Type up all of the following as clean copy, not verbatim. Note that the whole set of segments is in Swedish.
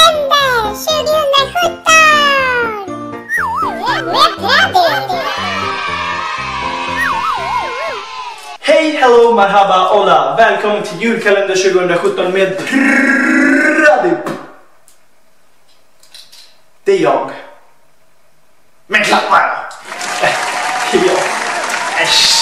Julkalender 2017! Med Prädil! Hej, hello, marhaba, hola! Välkommen till julkalender 2017 med Prädil! Det är jag. Men klappa! Det är jag. Äsch!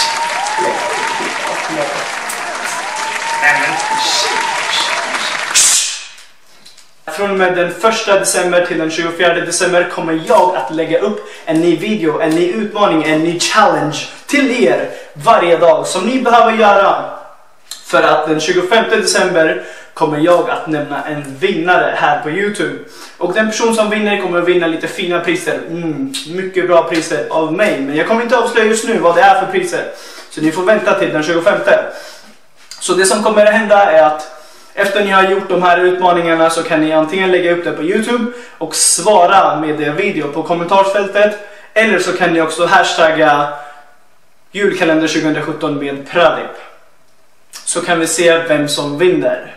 Från och med den 1 december till den 24 december kommer jag att lägga upp en ny video, en ny utmaning, en ny challenge till er varje dag som ni behöver göra. För att den 25 december kommer jag att nämna en vinnare här på YouTube. Och den person som vinner kommer att vinna lite fina priser. Mycket bra priser av mig. Men jag kommer inte avslöja just nu vad det är för priser. Så ni får vänta till den 25. Så det som kommer att hända är att efter ni har gjort de här utmaningarna så kan ni antingen lägga upp det på YouTube och svara med en video på kommentarsfältet. Eller så kan ni också hashtagga julkalender 2017 med Prädil. Så kan vi se vem som vinner.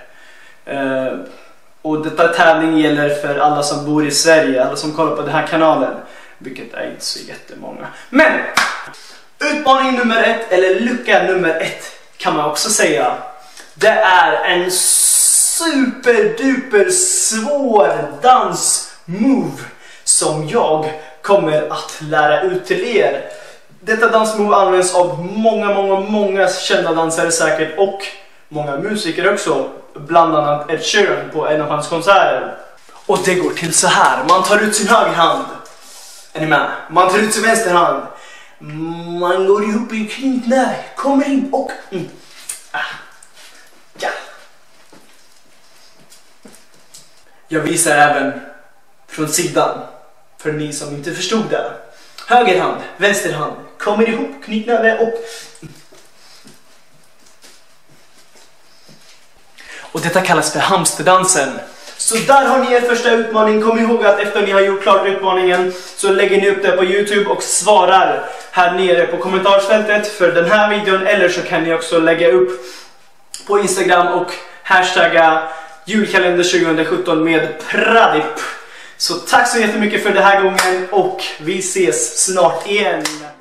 Och detta tävling gäller för alla som bor i Sverige, alla som kollar på den här kanalen. Vilket är inte så jättemånga. Men utmaning nummer 1, eller lucka nummer 1 kan man också säga. Det är en superduper svår dansmove som jag kommer att lära ut till er. Detta dansmove används av många kända dansare säkert och många musiker också. Bland annat Ed Sheeran på en av hans konserter. Och det går till så här. Man tar ut sin höger hand. Är ni med? Man tar ut sin vänster hand. Man går ihop i knytnäve. Kommer in och... Ja. Jag visar även från sidan. För ni som inte förstod det. Höger hand, vänster hand. Kommer ihop, knytnäve och... Och detta kallas för hamsterdansen. Så där har ni er första utmaning. Kom ihåg att efter ni har gjort klart utmaningen så lägger ni upp det på YouTube och svarar här nere på kommentarsfältet för den här videon. Eller så kan ni också lägga upp på Instagram och hashtagga julkalender 2017 med Prädil. Så tack så jättemycket för den här gången och vi ses snart igen.